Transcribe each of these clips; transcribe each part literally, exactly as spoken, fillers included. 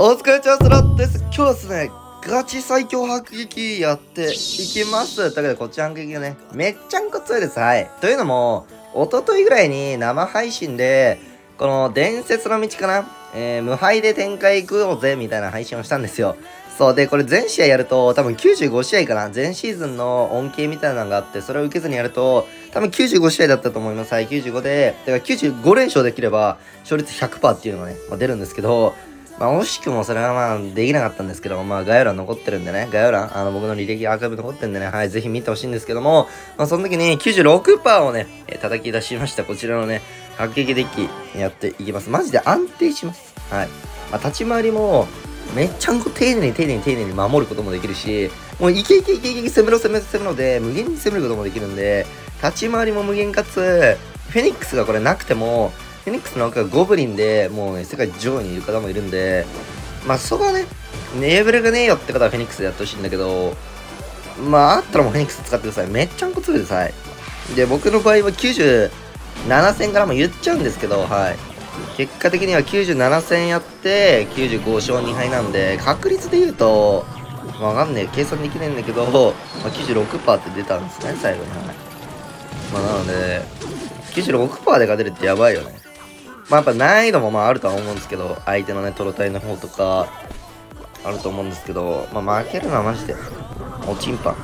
お疲れちゃんスラッです。今日はですね、ガチ最強迫撃やっていきます。というわけで、こっち迫撃がね、めっちゃんこ強いです。はい。というのも、一昨日ぐらいに生配信で、この伝説の道かな、えー、無敗で展開行くよぜ、みたいな配信をしたんですよ。そう。で、これ全試合やると、多分きゅうじゅうごしあいかな。全シーズンの恩恵みたいなのがあって、それを受けずにやると、多分きゅうじゅうごしあいだったと思います。はい、きゅうじゅうごで、だからきゅうじゅうごれんしょうできれば、勝率 ひゃくパーセント っていうのがね、まあ、出るんですけど、まあ、惜しくもそれはまあ、できなかったんですけど、まあ、概要欄残ってるんでね、概要欄、あの、僕の履歴アーカイブ残ってるんでね、はい、ぜひ見てほしいんですけども、まあ、その時に きゅうじゅうろくパーセント をね、えー、叩き出しました。こちらのね、迫撃デッキやっていきます。マジで安定します。はい。まあ、立ち回りも、めっちゃんこ丁寧に丁寧に丁寧に守ることもできるし、もういけいけいけいけ攻めろ攻めろ攻めろで、無限に攻めることもできるんで、立ち回りも無限かつ、フェニックスがこれなくても、フェニックスの奥がゴブリンで、もうね、世界上位にいる方もいるんで、まあそこはね、ネーブルがねえよって方はフェニックスでやってほしいんだけど、まああったらもうフェニックス使ってください。めっちゃんこ強いです。はい。で、僕の場合はきゅうじゅうななせんからも言っちゃうんですけど、はい。結果的にはきゅうじゅうななせんやってきゅうじゅうごしょうにはいなんで、確率で言うと、わかんねえ、計算できないんだけど、まあ、きゅうじゅうろくパーセント って出たんですね、最後に。はい。まあなので、きゅうじゅうろくパーセント で勝てるってやばいよね。まあやっぱ難易度もまああるとは思うんですけど、相手のね、トロタイの方とか、あると思うんですけど、まあ負けるのはマジで、おちんぱん。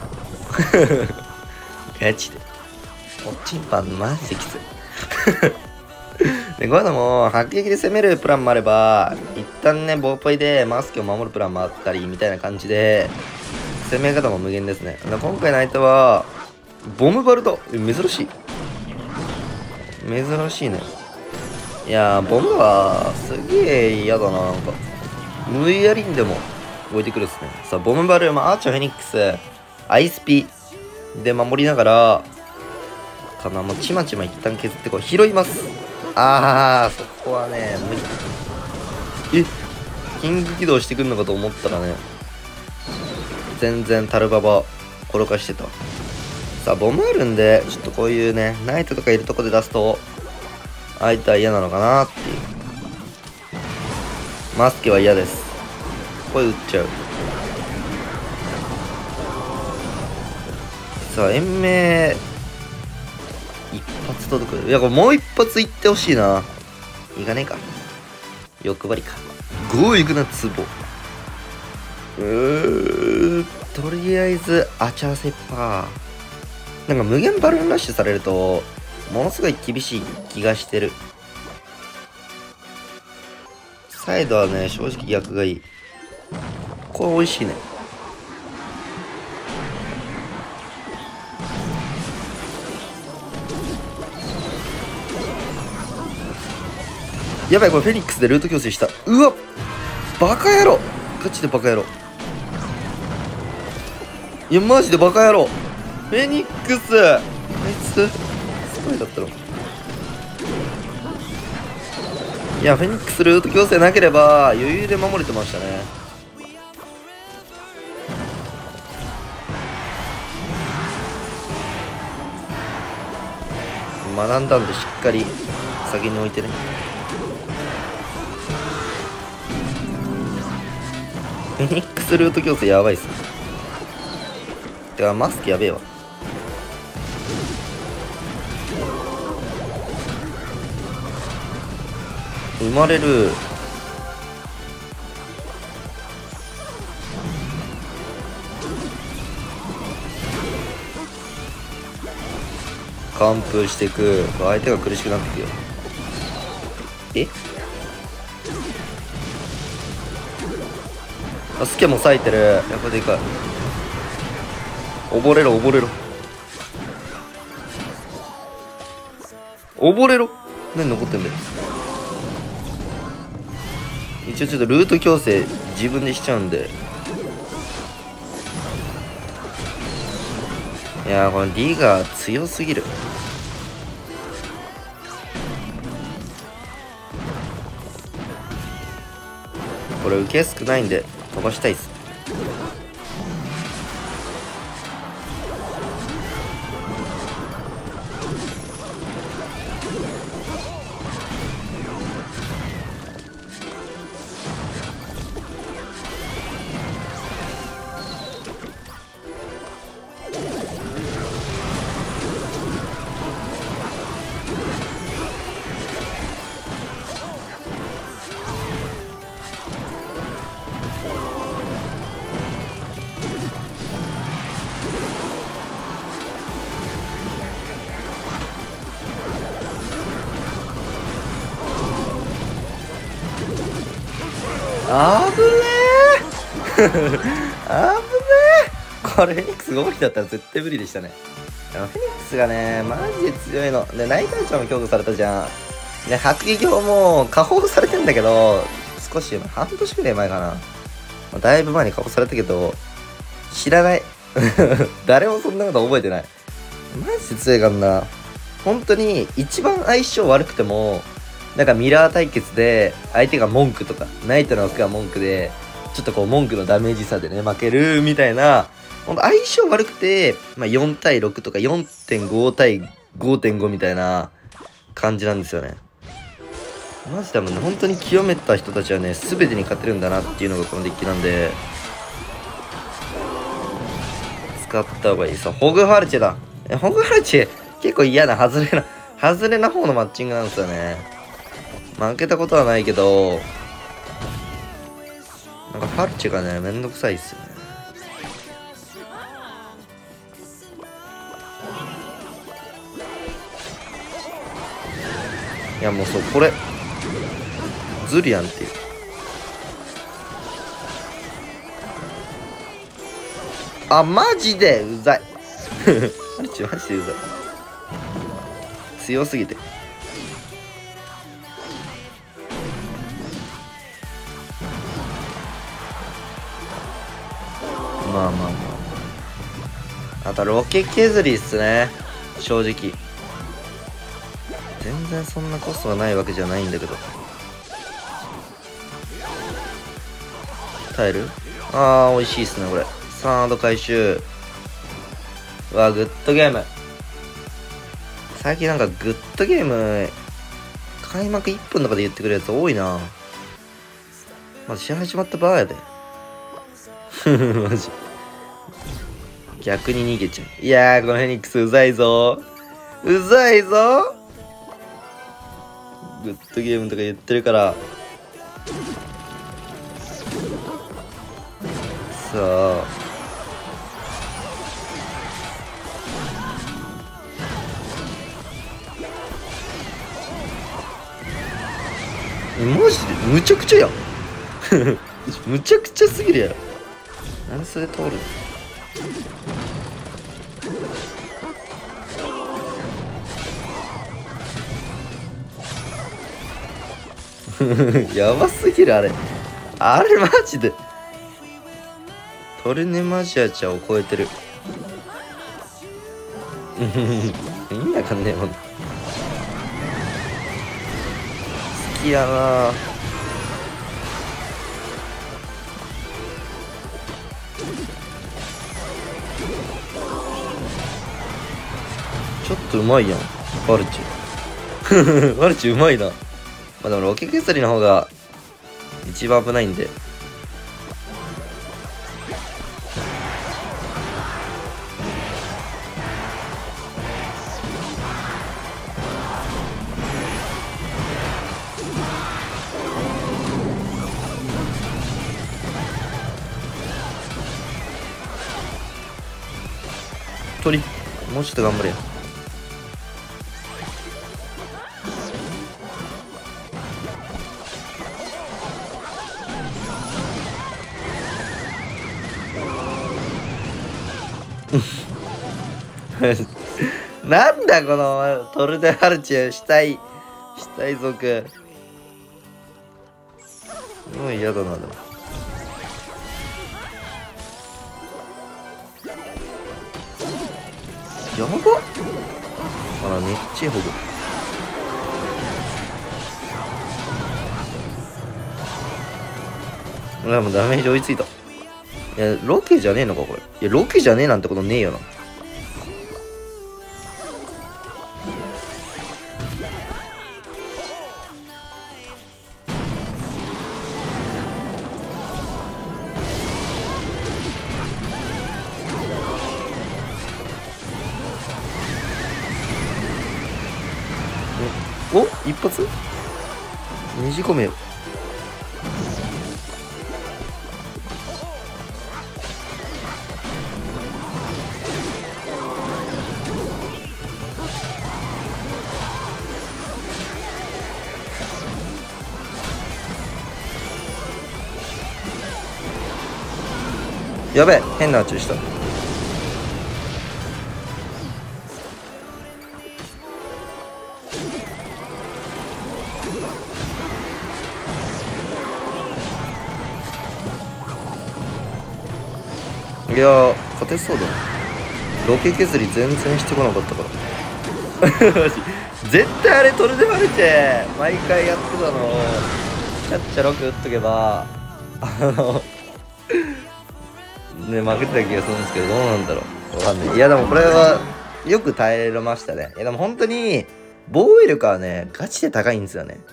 ガチで。おちんぱんマジできつい。で、こういうのも、迫撃で攻めるプランもあれば、一旦ね、ボーポイでマスクを守るプランもあったり、みたいな感じで、攻め方も無限ですね。今回の相手は、ボムバルト。珍しい。珍しいね。いやー、ボムは、すげえ嫌だな、なんか。無理やりにでも、置いてくるっすね。さあ、ボムバル、まあ、アーチャーフェニックス、アイスピで守りながら、かな、もうちまちま一旦削ってこう、拾います。あー、そこはね、無理。え、キング起動してくんのかと思ったらね、全然タルババ転がしてた。さあ、ボムあるんで、ちょっとこういうね、ナイトとかいるとこで出すと、相手は嫌なのかなっていう。マスケは嫌です。これ撃っちゃう。さあ、延命、一発届く。いや、これもう一発いってほしいな。いかねえか。欲張りか。ごいくな、ツボ。うー、とりあえず、アチャーセッパー。なんか無限バルーンラッシュされると、ものすごい厳しい気がしてる。サイドはね、正直逆がいい。これ美味しいね。やばい、これフェニックスでルート強制した。うわ、バカ野郎。ガチでバカ野郎。いや、マジでバカ野郎。フェニックス、あいつスパイだったの。いや、フェニックスルート強制なければ余裕で守れてましたね。学んだんでしっかり先に置いてね。フェニックスルート強制やばいっすね。てかマスクやべえわ。生まれる。完封していく。相手が苦しくなってくよ。え、あ、スケも咲いてる。やっぱでかい。溺れろ溺れろ溺れろ。何残ってんだよ。一応ちょっとルート強制自分でしちゃうんで。いやー、この D が強すぎる。これ受け少ないんで飛ばしたいっす。 あぶねーあぶねーこれフェニックスごひだったら絶対無理でしたね。フェニックスがねマジで強いので、ナイトアーチャーも強化されたじゃん。で迫撃砲も加砲されてんだけど、少し半年くらい前かな、まあ、だいぶ前に加砲されたけど知らない誰もそんなこと覚えてない。マジで強いからな。本当に一番相性悪くてもなんかミラー対決で相手が文句とかナイトの枠が文句でちょっとこう文句のダメージ差でね負けるみたいな、ほんと相性悪くて、まあ、よんたいろくとか よんてんご 対 ごてんご みたいな感じなんですよね。マジ多分ね本当に清めた人たちはね全てに勝てるんだなっていうのがこのデッキなんで使った方がいい。さホグファルチェだ。ホグファルチェ結構嫌な外れな外れな方のマッチングなんですよね。負けたことはないけどなんかファルチェがねめんどくさいっすよね。いやもうそうこれずるやんっていう。あマジでうざいファルチェマジでうざい、強すぎて。まあまあまああとロケ削りっすね正直。全然そんなコストがないわけじゃないんだけど。耐える？あー美味しいっすねこれ。サード回収。うわグッドゲーム。最近なんかグッドゲーム開幕いっぷんとかで言ってくるやつ多いな。まず試合始まった場合やでマジ逆に逃げちゃう。いやーこのフェニックスうざいぞうざいぞ。グッドゲームとか言ってるからさあ。マジでむちゃくちゃやんむちゃくちゃすぎるやろ。なんでそれ通るのやばすぎるあれ。あれマジでトルネマジアチャを超えてる意味わかんねえもん。好きやな。ちょっとうまいやんバルチバルチうまいな。まあでもロケ削りの方が一番危ないんで。鳥もうちょっと頑張れよなんだこのトルデハルチェ死体死体族すごい嫌だな。でもやばっ。あらめっちゃいいほぐ。うわもうダメージ追いついた。いやロケじゃねえのかこれ。いやロケじゃねえなんてことねえよな。お一発ねじ込めよ。 やべえ、変な宇宙した。いやー、勝てそうだな。ロケ削り全然してこなかったからマジ絶対あれトルデマルチェ毎回やってたのをキャッチャーろく打っとけばあのね負けてた気がするんですけど、どうなんだろう、わかんない。いやでもこれはよく耐えれましたね。いやでも本当に防衛力はねガチで高いんですよね。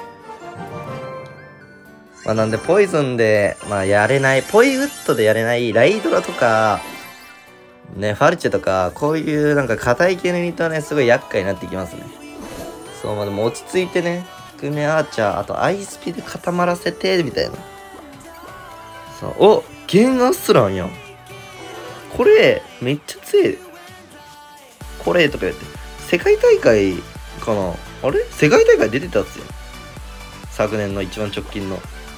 まあなんでポイズンでまあやれない、ポイウッドでやれないライドラとかね、ファルチェとか、こういうなんか硬い系のユニットはね、すごい厄介になってきますね。そう、まあでも落ち着いてね、グメアーチャー、あとアイスピで固まらせて、みたいな。そう、お、ゲンアスランやん。これ、めっちゃ強い。これとか言って。世界大会かな、あれ世界大会出てたやつよ。昨年の一番直近の。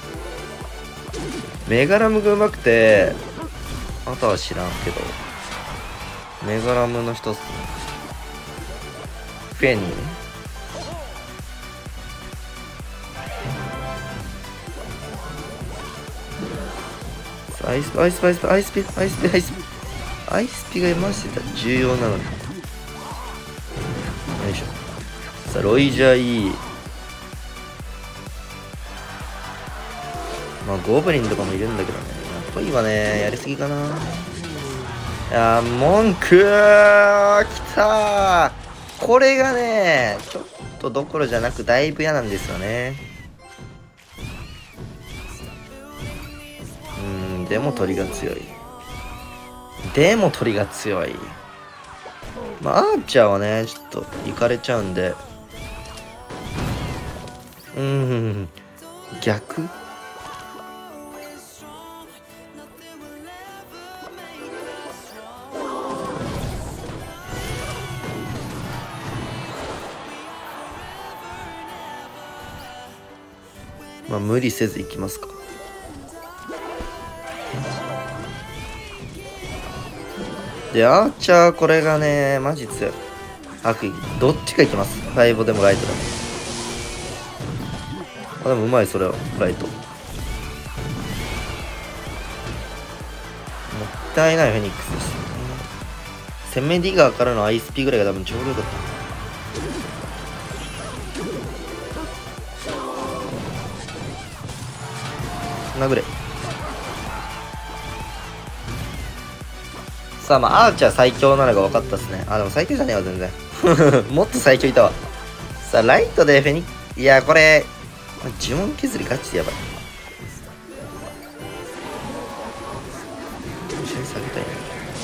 メガラムが上手くて、あとは知らんけど。メガラムの一つね。フェニーね。アイスピ、アイスピ、アイスピ、アイスピ、アイスピ、アイスピ。アイスピがマジで重要なのに。よいしょ。さあ、ロイジャーいい。まあ、ゴブリンとかもいるんだけどね。ポイはね、やりすぎかな。いやー、文句ーきたー。これがね、ちょっとどころじゃなくだいぶ嫌なんですよね。うん、でも鳥が強い。でも鳥が強い。まあ、アーチャーはね、ちょっといかれちゃうんで。うん、逆まあ無理せずいきますか。でアーチャーこれがねマジ強い。悪意どっちかいきます。ファイブでもライトでも。あでもうまい、それはライト。もったいないフェニックスです。セメディガーからのアイスピぐらいが多分ちょうどよかった。殴れ。さあまあアーチャー最強なのが分かったっすね。あでも最強じゃねえわ全然もっと最強いたわ。さあライトでフェニック、いやこれ呪文削りガチでやばい。一緒に下げたいね。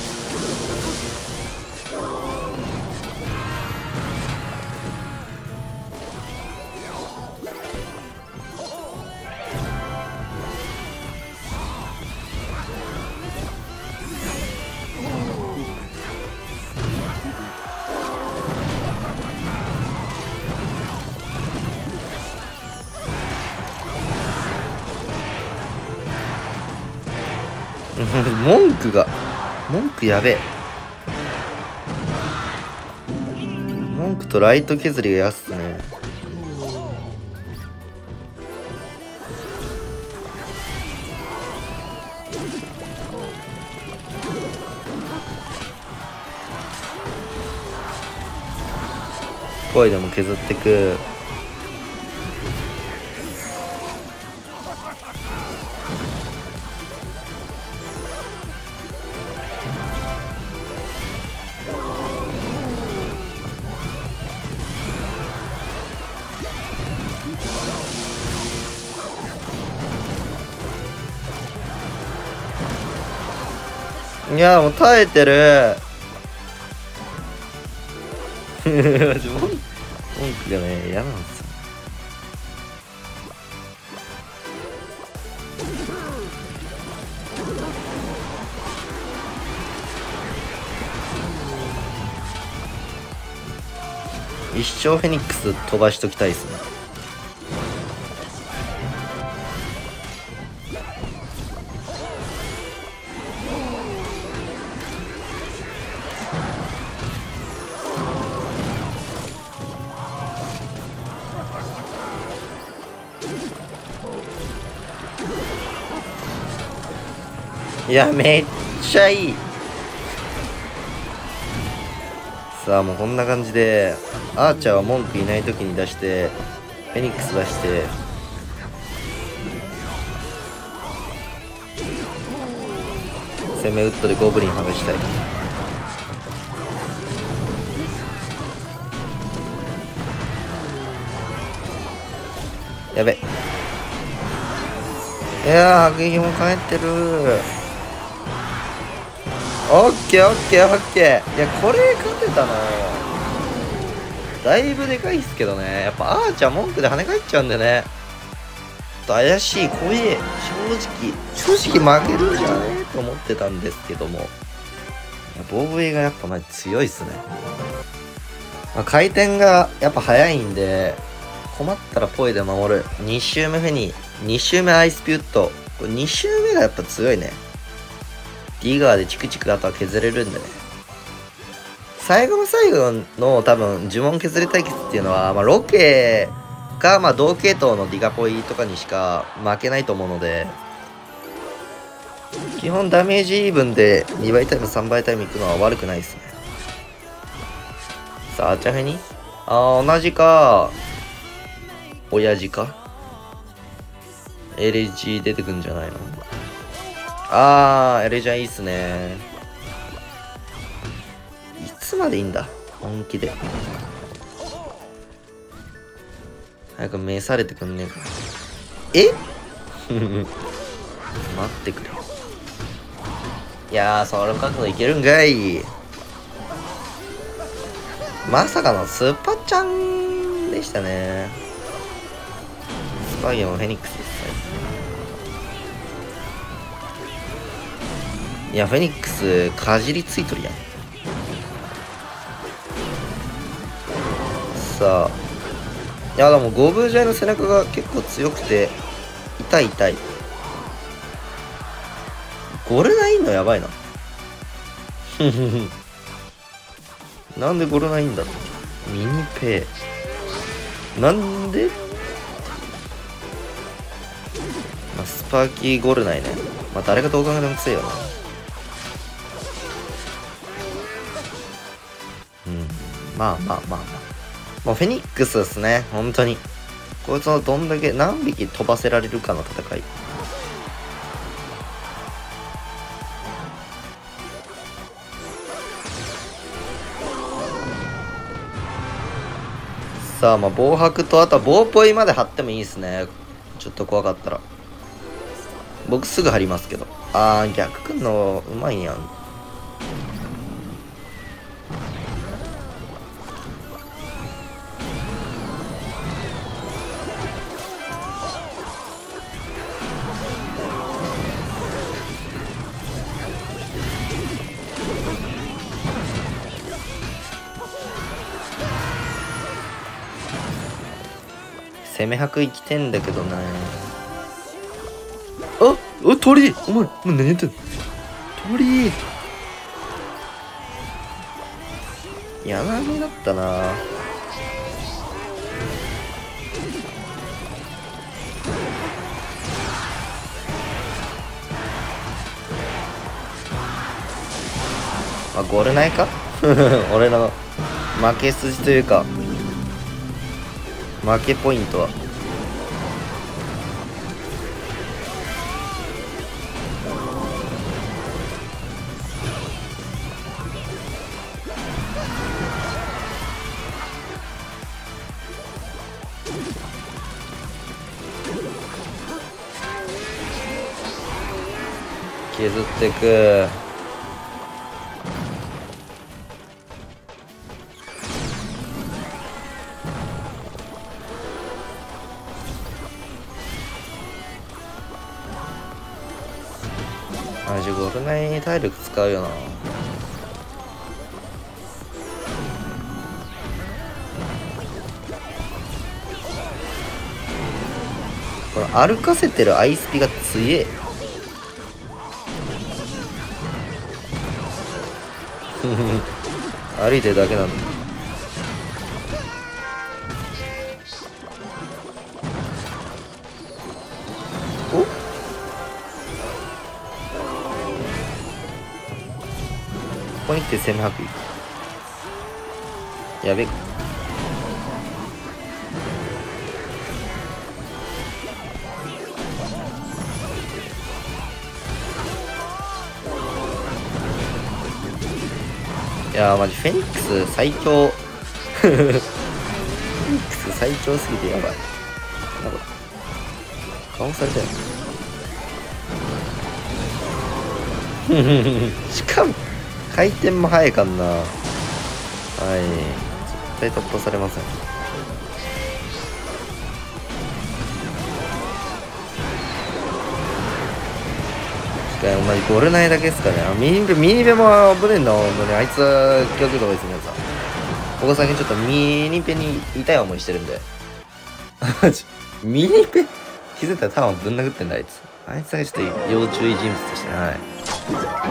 文句が文句やべえ。文句とライト削りが安っすね。声でも削ってく。いやもう耐えてる文句がね嫌なんですよ。一生フェニックス飛ばしときたいですね。 いや、めっちゃいい。さあ、もうこんな感じで、アーチャーは文句いない時に出して、フェニックス出して、攻めウッドでゴブリン剥がしたい。やべ。いやー、迫撃も帰ってる。オッケーオッケーオッケー。いや、これ勝てたな。だいぶでかいっすけどね。やっぱアーチャー文句で跳ね返っちゃうんでね。怪しい、怖え。正直、正直負けるんじゃねえと思ってたんですけども。いや、防衛がやっぱマジ強いっすね。まあ、回転がやっぱ速いんで、困ったらポイで守る。に周目フェニー、に周目アイスピュット。これに周目がやっぱ強いね。ディガーでチクチクあとは削れるんでね。最後の最後の多分呪文削れ対決っていうのは、まあ、ロケか、まあ、同系統のディガポイとかにしか負けないと思うので、基本ダメージイーブンでにばいタイムさんばいタイムいくのは悪くないですね。さあ、アーチャーフェニー、あー、同じか。親父か エルジー 出てくんじゃないの。あー、エルジー いいっすね。いつまでいいんだ本気で。早く召されてくんねえか。え待ってくれ。いやー、その角度いけるんかい。まさかのスーパーちゃんでしたね。スパイアもフェニックスですね。いや、フェニックスかじりついとるやん。さあ、いやでもゴブジャイの背中が結構強くて痛い痛い。ゴルナインのやばいな。なんでゴルナインだろう。ミニペイなんで、まあ、スパーキーゴルナイね。まあ誰がどう考えても強いよな。うん、まあまあまあまあ。もうフェニックスですね、本当に。こいつをどんだけ何匹飛ばせられるかの戦い。さあ、まあ防白とあとは防ポイまで貼ってもいいですね。ちょっと怖かったら。僕すぐ貼りますけど。あー、逆くんのうまいやん。攻め白生きてんだけどな。あっ、鳥お前、お前何やってんの鳥。柳だったな。あ、ゴールないか俺の負け筋というか負けポイントは削っていく。マジゴールナイ体力使うよな。この歩かせてるアイスピが強え。歩いてるだけなんだ。おこに来て攻め迫力。やべえ。いやーマジフェニックス最強フェニックス最強すぎてやばい。なんか顔されたよしかも回転も速いかんな。はい、絶対突破されません。お前ゴール内だけですかね。あ、ミニベ、ミニベも危ねえんだ、ほんとに。あいつは気をつけた方がいいですね、さ。ここ最近ちょっとミニペに痛い思いしてるんで。ミニペ気づいたら弾ぶん殴ってんだ、あいつ。あいつがちょっと要注意人物としてね、はい。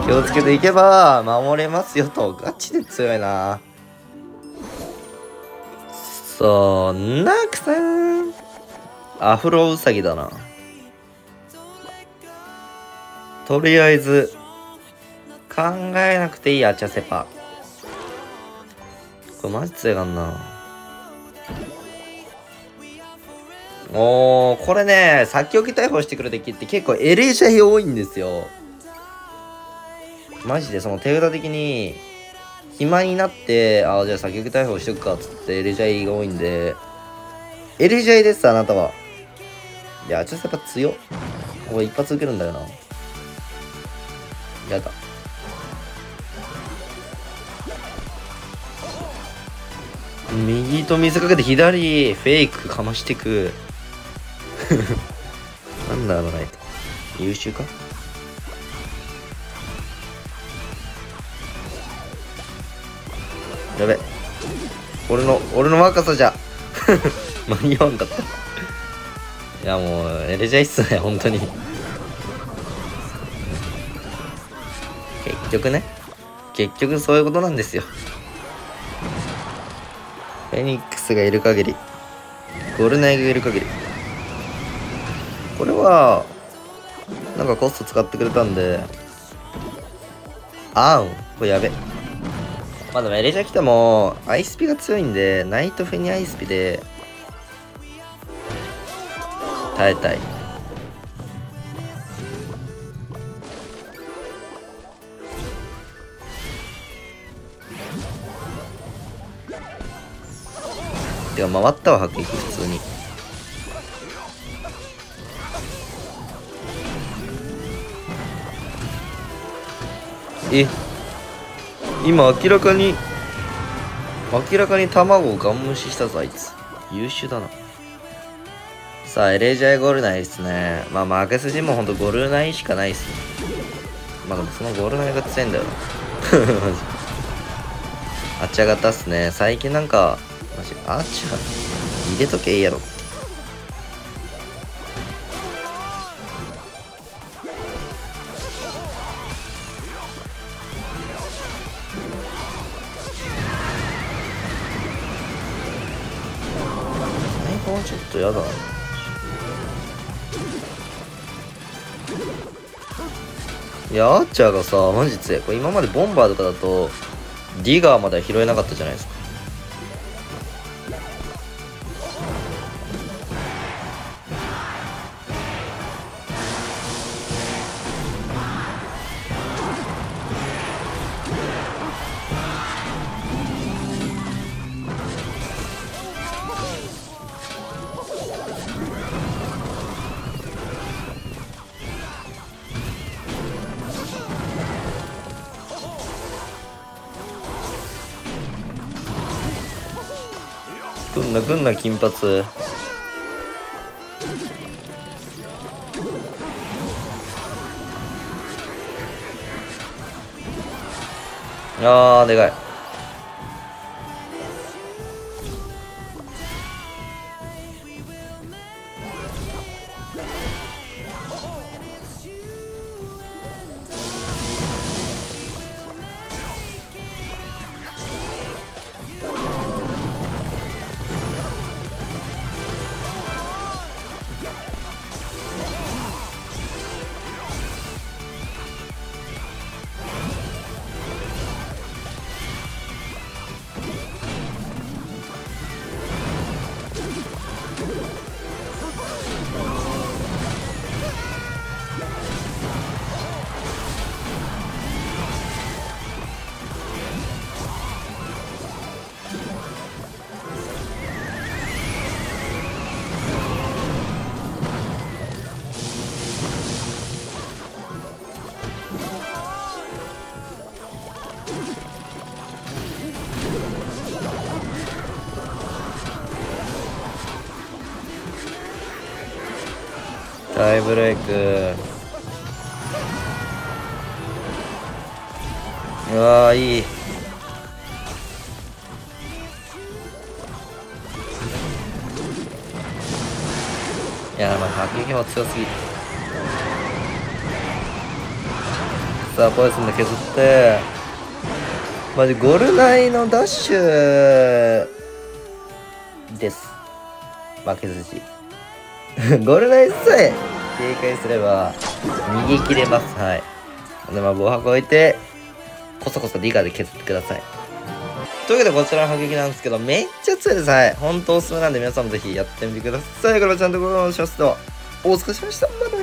気をつけていけば守れますよと。ガチで強いな。そんなくさん。アフロウサギだな。とりあえず考えなくていいアチャセパ。これマジ強いかんな。おー、これね、先置き逮捕してくる敵って結構エレジャイ多いんですよ。マジでその手札的に暇になって、ああじゃあ先置き逮捕しとくかっつってエレジャイが多いんで、エレジャイですあなたは。いやアチャセパ強っ。これ一発受けるんだよな。やだ。右と見せかけて左フェイクかましてくなんだあのライト優秀か。やべ俺の俺の若さじゃ間に合わんかったいやもうエレジャイっすね本当に結局ね結局そういうことなんですよ。フェニックスがいる限りゴルナイがいる限りこれはなんかコスト使ってくれたんであんこれやべ。まあでもエレジャ来てもアイスピが強いんでナイトフェニアイスピで耐えたい。てか回ったわ迫撃普通に。え今明らかに明らかに卵をガン無視したぞあいつ。優秀だな。さあエレジャイゴールナイですね。まあ負け筋もほんとゴールナイしかないっすね。まあでもそのゴールナイが強いんだよなあちゃ型っすね。最近なんかマジあちゃ入れとけいいやろ。ちょっとやだな。いやアーチャーがさマジ強い。これ今までボンバーとかだとディガーまでは拾えなかったじゃないですか。くんなくんな金髪。あーでかい。 タイブレイク。うわー、いい。いや、まあ迫撃も強すぎる。さあポイズンで削って、マジゴルナイのダッシュです。負けずしゴルナイさえ警戒すれば逃げ切れます。はい。でまあ防白置いてこそこそリガで削ってください。というわけでこちらの迫撃なんですけど、めっちゃ強いです。はい。本当おすすめなんで皆さんもぜひやってみてください。これはちゃんとご覧しますとお疲れ様でした。またね。